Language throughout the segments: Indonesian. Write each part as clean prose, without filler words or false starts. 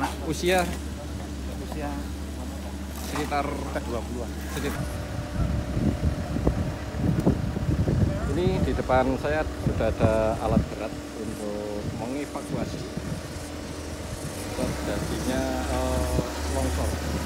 anak. Usia Sekitar ke-20-an. Ini di depan saya sudah ada alat berat untuk mengevakuasi terjadinya longsor.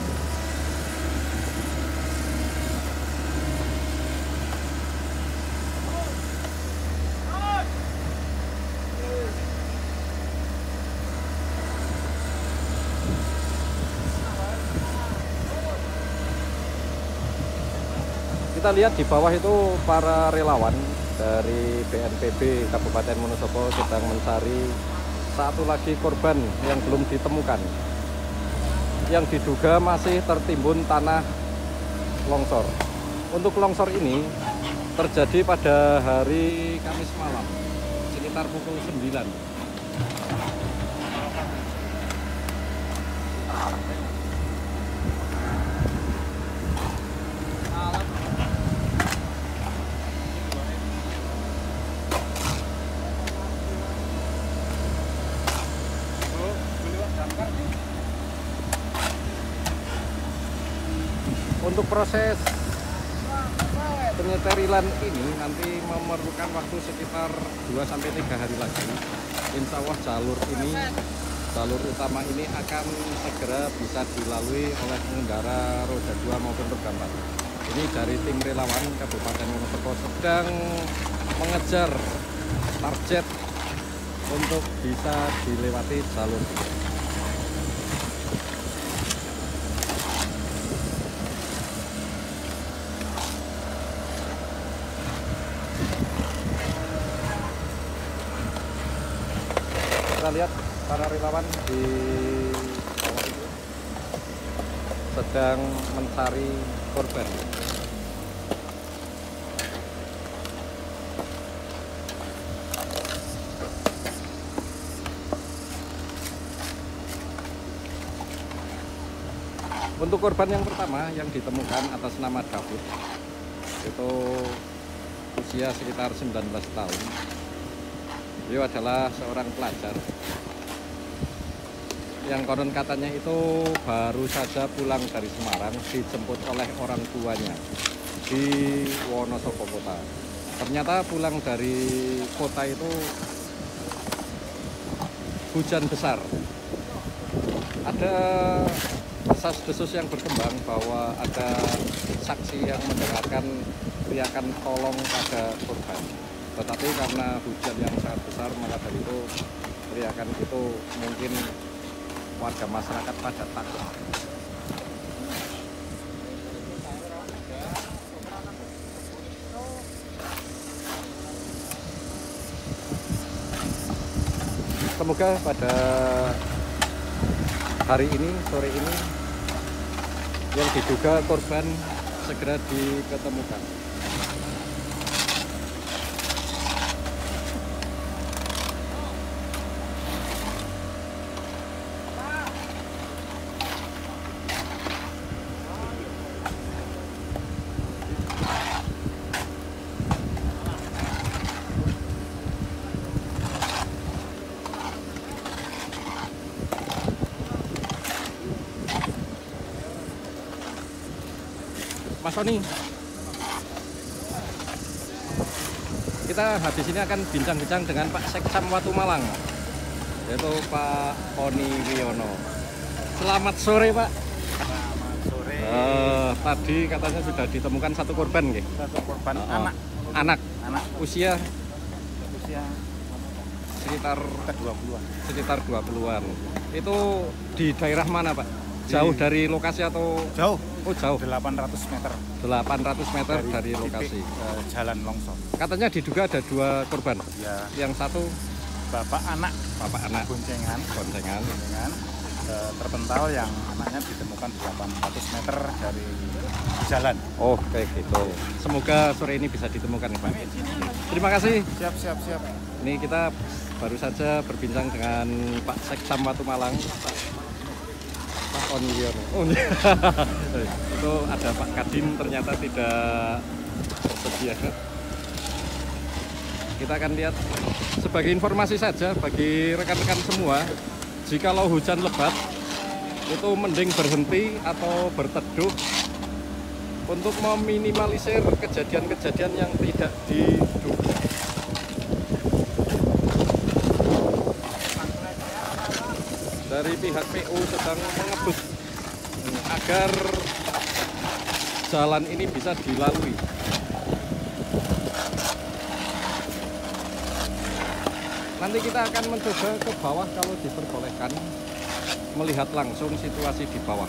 Kita lihat di bawah itu para relawan dari BNPB Kabupaten Wonosobo sedang mencari satu lagi korban yang belum ditemukan, yang diduga masih tertimbun tanah longsor. Untuk longsor ini terjadi pada hari Kamis malam sekitar pukul 9. Untuk proses penyeterilan ini nanti memerlukan waktu sekitar 2-3 hari lagi. Insya Allah jalur utama ini akan segera bisa dilalui oleh pengendara roda 2 maupun roda 4. Ini dari tim relawan Kabupaten Wonosobo sedang mengejar target untuk bisa dilewati jalur ini. Kita lihat para relawan di bawah itu sedang mencari korban. Untuk korban yang pertama yang ditemukan atas nama David, itu usia sekitar 19 tahun. Beliau adalah seorang pelajar yang konon katanya itu baru saja pulang dari Semarang, dijemput oleh orang tuanya di Wonosobo kota. Ternyata pulang dari kota itu hujan besar. Ada desas-desus yang berkembang bahwa ada saksi yang mendengarkan teriakan tolong pada korban. Tetapi karena hujan yang sangat besar, maka dari itu teriakan itu mungkin warga masyarakat pada takut. Semoga pada hari ini, sore ini, yang diduga korban segera diketemukan. Mas Sony, kita habis ini akan bincang-bincang dengan Pak Seksam Watu Malang, yaitu Pak Oni Wiono. Selamat sore, Pak. Selamat sore. Tadi katanya sudah ditemukan satu korban, nggih? Satu korban Anak. Usia sekitar ke-20-an. Sekitar 20-an. Itu di daerah mana, Pak? Jauh dari lokasi atau Jauh? Oh, jauh. 800 meter. 800 meter dari lokasi. Jalan longsor. Katanya diduga ada 2 korban. Ya. Yang satu Bapak anak boncengan terpental, yang anaknya ditemukan 800 meter dari jalan. Oh, kayak gitu. Semoga sore ini bisa ditemukan, Pak. Terima kasih. Siap. Ini kita baru saja berbincang dengan Pak Seksam Watu Malang, Pak Oni Wiono. Oh, itu ada Pak Kadin, ternyata tidak bersedia. Kita akan lihat sebagai informasi saja bagi rekan-rekan semua, jikalau hujan lebat itu mending berhenti atau berteduh untuk meminimalisir kejadian-kejadian yang tidak diduga. Dari pihak PU sedang mengebut agar jalan ini bisa dilalui. Nanti kita akan mencoba ke bawah kalau diperbolehkan, melihat langsung situasi di bawah.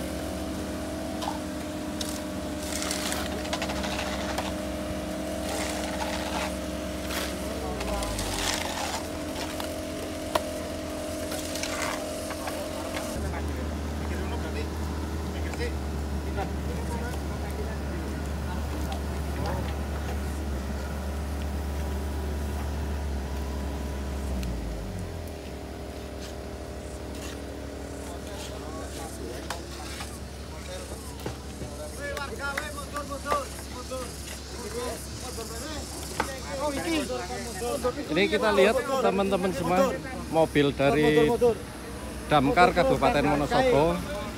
Ini kita lihat teman-teman semua, mobil dari Damkar Kabupaten Wonosobo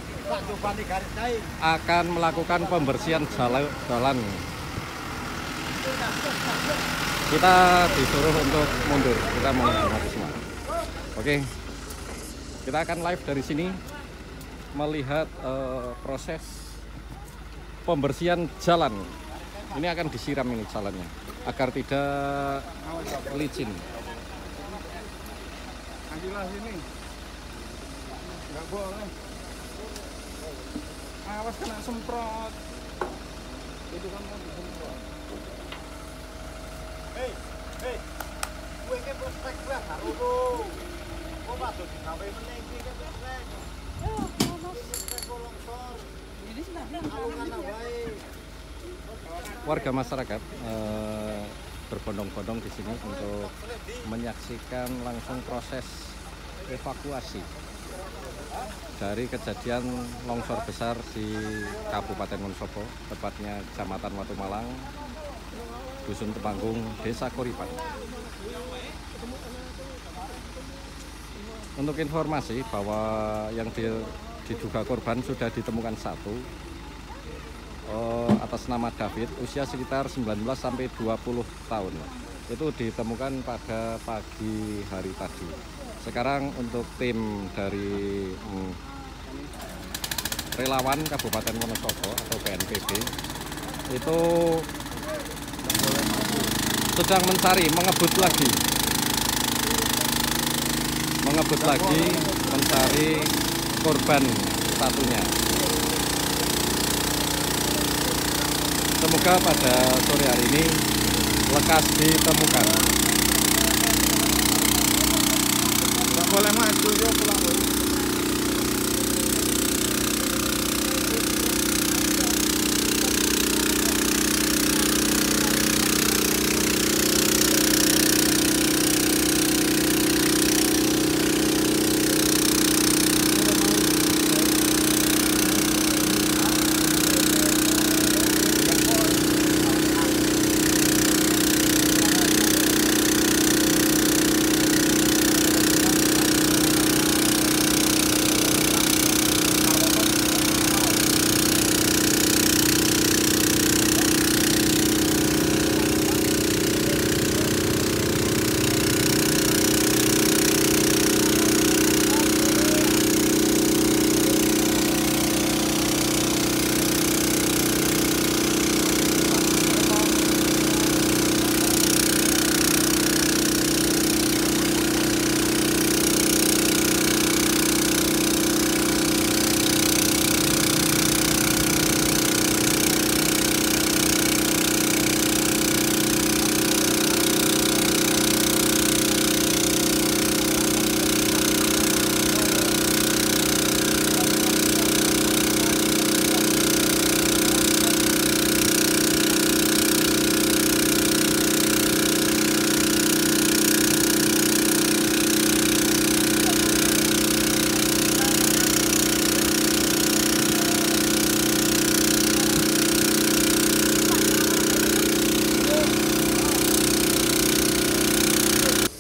akan melakukan pembersihan jalan. Kita disuruh untuk mundur, kita menghormati semua. Oke, kita akan live dari sini melihat proses pembersihan jalan. Ini akan disiram ini jalannya agar tidak licin. Ambillah sini. Enggak boleh. Awas kena semprot. Itu kan mau disemprot. Hei, kowe iki prospek kuwi karo lu. Kok padha digawe meneh iki ke prospek. Yo, prospek longsor. Ini senang alungan wae. Warga masyarakat berbondong-bondong di sini untuk menyaksikan langsung proses evakuasi dari kejadian longsor besar di Kabupaten Wonosobo, tepatnya Kecamatan Watu Malang, Dusun Temanggung, Desa Kuripan. Untuk informasi bahwa yang diduga korban sudah ditemukan satu, atas nama David, usia sekitar 19 sampai 20 tahun. Itu ditemukan pada pagi hari tadi. Sekarang untuk tim dari relawan Kabupaten Wonosobo atau BNPB itu sedang mengebut lagi mencari korban satunya. Semoga pada sore hari ini lekas ditemukan. Enggak boleh maju yo pulang.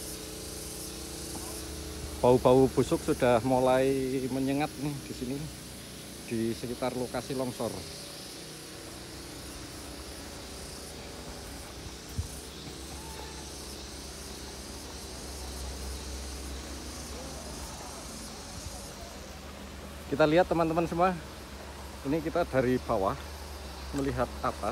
Bau-bau busuk sudah mulai menyengat nih di sini. di sekitar lokasi longsor. Kita lihat teman-teman semua, ini kita dari bawah melihat atas,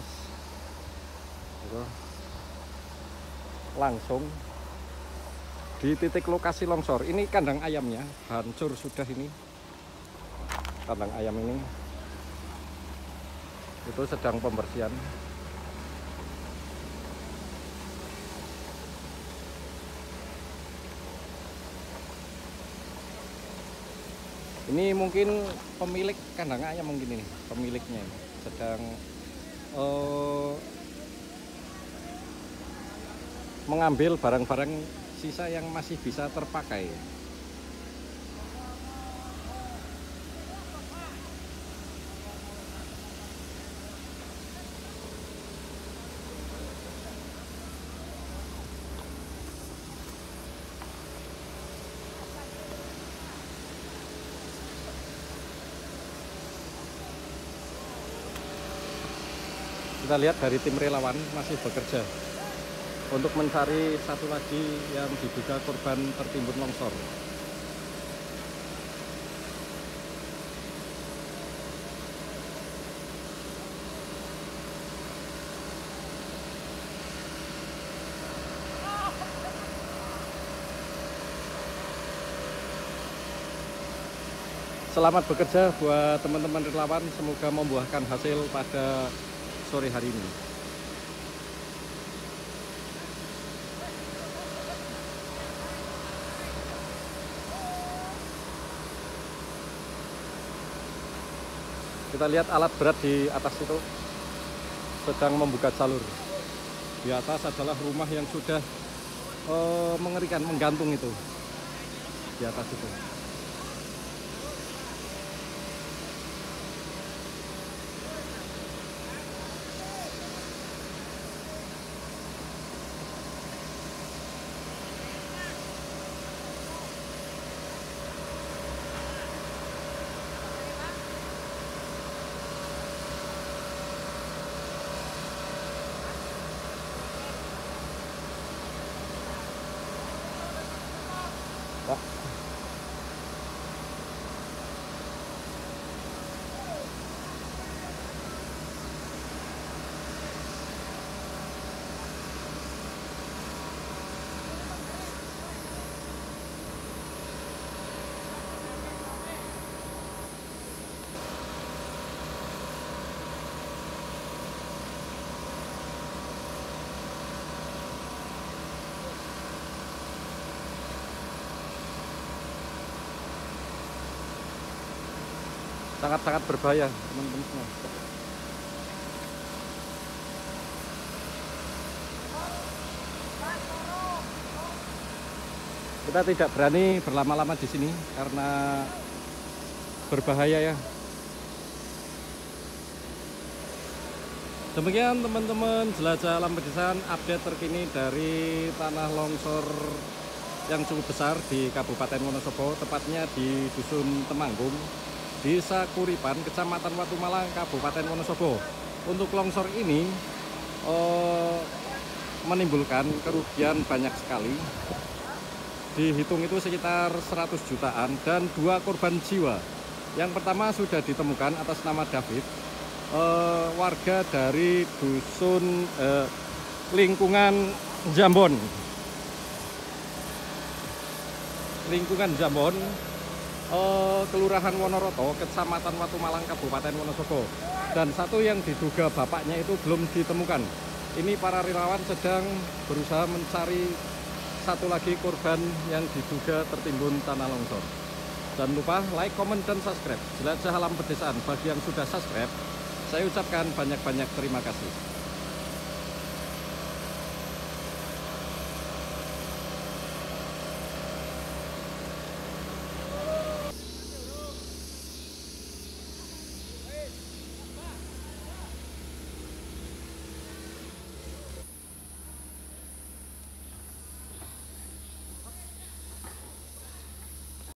langsung di titik lokasi longsor. Ini kandang ayamnya hancur sudah, ini kandang ayam ini itu sedang pembersihan. Ini mungkin pemilik kandang ayam, mungkin ini pemiliknya ini sedang mengambil barang-barang sisa yang masih bisa terpakai. Kita lihat dari tim relawan masih bekerja untuk mencari satu lagi yang diduga korban tertimbun longsor. Selamat bekerja buat teman-teman relawan, semoga membuahkan hasil pada sore hari ini. Kita lihat alat berat di atas itu sedang membuka jalur. Di atas adalah rumah yang sudah mengerikan, menggantung itu di atas itu. Sangat-sangat berbahaya teman-teman semua. Kita tidak berani berlama-lama di sini karena berbahaya ya. Demikian teman-teman jelajah alam pedesaan, update terkini dari tanah longsor yang cukup besar di Kabupaten Wonosobo, tepatnya di Dusun Temanggung, Desa Kuripan, Kecamatan Watumalang, Kabupaten Wonosobo. Untuk longsor ini menimbulkan kerugian banyak sekali. Dihitung itu sekitar 100 jutaan dan 2 korban jiwa. Yang pertama sudah ditemukan atas nama David, warga dari dusun lingkungan Jambon. Kelurahan Wonoroto, Kecamatan Watumalang, Kabupaten Wonosobo. Dan satu yang diduga bapaknya itu belum ditemukan. Ini para relawan sedang berusaha mencari satu lagi korban yang diduga tertimbun tanah longsor. Jangan lupa like, comment, dan subscribe Jelajah Alam Pedesaan. Bagi yang sudah subscribe, saya ucapkan banyak-banyak terima kasih.